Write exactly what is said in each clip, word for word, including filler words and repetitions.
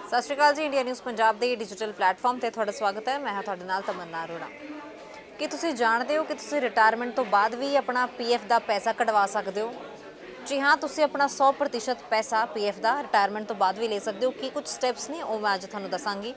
सत श्री अकाल जी। India news Punjab के डिजिटल प्लेटफॉर्म पर तुहाडा स्वागत है। मैं हाँ तुहाडे नाल तमन्ना अरोड़ा। कि तुसीं जानते हो कि तुसीं रिटायरमेंट तो बाद भी अपना पी एफ का पैसा कटवा सकते हो। जी हाँ, तुसीं अपना सौ प्रतिशत पैसा पी एफ का रिटायरमेंट तो बाद भी ले सकते हो। कि कुछ स्टैप्स ने वो मैं अज तुहानूं दसांगी।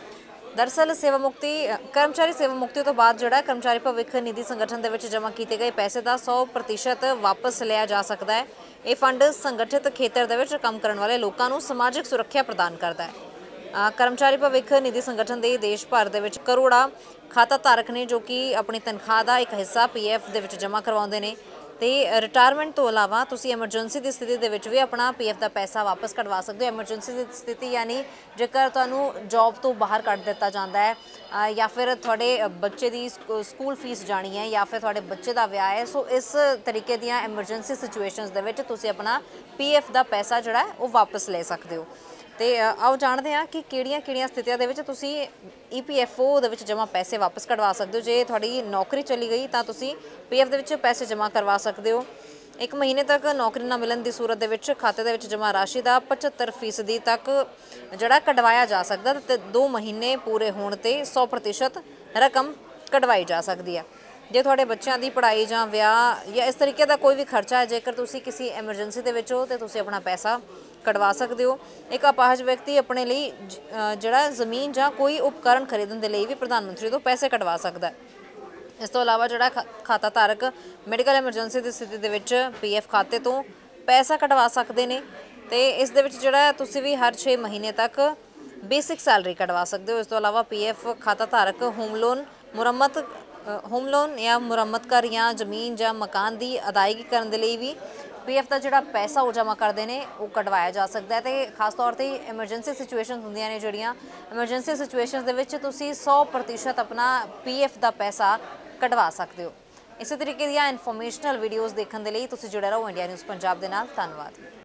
दरअसल सेवा मुक्ति कर्मचारी सेवा मुक्ति तो बाद जोड़ा कर्मचारी भविख निधि संगठन के जमा किए गए पैसे का सौ प्रतिशत वापस लिया जा सकता है। ये फंड संगठित खेतर के काम करने वाले लोगों को समाजिक सुरक्षा प्रदान करता है। अ, कर्मचारी भविख निधि संगठन के देश भर के करोड़ा खाता धारक ने जो कि अपनी तनख्वाह का एक हिस्सा पी एफ के जमा करवाते हैं। तो रिटायरमेंट तो अलावा तुसी एमरजेंसी की स्थिति के विच भी अपना पी एफ का पैसा वापस कटवा सकते हो। एमरजेंसी की स्थिति यानी जेकर तुहानूं जॉब तो बाहर कढ़ दिता जाता है अ, या फिर थोड़े बच्चे की स्कूल फीस जानी है या फिर थोड़े बच्चे का विआह है। सो इस तरीके दी एमरजेंसी सिचुएशनस दे विच तुसी अपना पी एफ का पैसा जोड़ा है वो वापस ले सकते हो। तो आओ जानते हैं कि किहड़ियां किहड़ियां स्थितियां दे विच तुसी ई पी एफ ओ दे विच जमा पैसे वापस कढ़वा सकते हो। जे थोड़ी नौकरी चली गई तो तुसी पी एफ दे विच पैसे जमा करवा सकते हो। एक महीने तक नौकरी ना मिलने की सूरत दे विच खाते दे विच जमा राशि का पचहत्तर फीसदी तक जड़ा कढ़वाया जा सकता तो दो महीने पूरे होने ते सौ प्रतिशत रकम कढ़वाई जा सकती है। जे थोड़े बच्चों की पढ़ाई या विआह या इस तरीके का कोई भी खर्चा है, जेकर तुसी किसी एमरजेंसी दे विच हो तो तुसी अपना पैसा कढ़वा सकते हो। एक अपाहज व्यक्ति अपने लिए जड़ा जमीन या कोई उपकरण खरीदने के लिए भी प्रधानमंत्री तो पैसे कढ़वा सकता है। इस तो अलावा जड़ा खाता धारक मैडिकल एमरजेंसी की स्थिति के विच पी एफ खाते तो पैसा कढ़वा सकते हैं। तो इस दे विच जड़ा तुसी भी हर छे महीने तक बेसिक सैलरी कढ़वा सकते हो। इस तो अलावा पी एफ खाता धारक होम लोन मुरम्मत होम लोन या मुरम्मत कर या जमीन या मकान की अदायगी करने के लिए भी पी एफ का जोड़ा पैसा वो जमा करते हैं वो कढ़वाया जा सकता है। तो खास तौर पर एमरजेंसी सिचुएशन होंदियां ने जड़ियाँ एमरजेंसी सिचुएशन दे विच तुसी सौ प्रतिशत अपना पी एफ का पैसा कढ़वा सकते हो। इस तरीके दी इनफॉर्मेशनल वीडियोज़ देखने के लिए तुसी जुड़े रहो इंडिया न्यूज़ पंजाब दे नाल। धन्यवाद।